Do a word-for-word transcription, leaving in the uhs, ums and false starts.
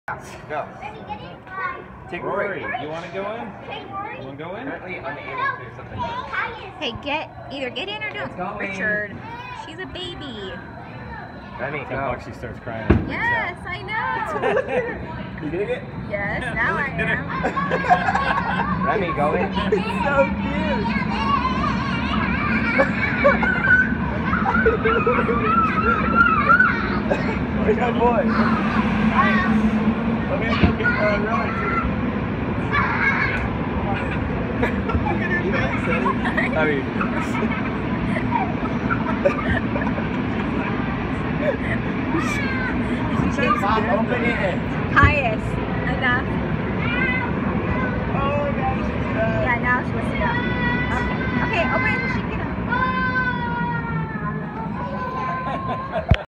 Go. Take Rory. You want to go in? Take Rory. You want to go in? Apparently unable to do something. Hey, get either get in or don't. Richard, she's a baby. Remy, Ten go. bucks, she starts crying. Yes, I know. You getting it? Yes, now I am. Remy, go in. So cute. Good boy. Let me go get uh, Rory too. Look at her face. I mean. Bob, open it. Highest. Enough. Oh my gosh, she's done. Yeah, now she wants to go. Okay. Okay, open it so she can get up.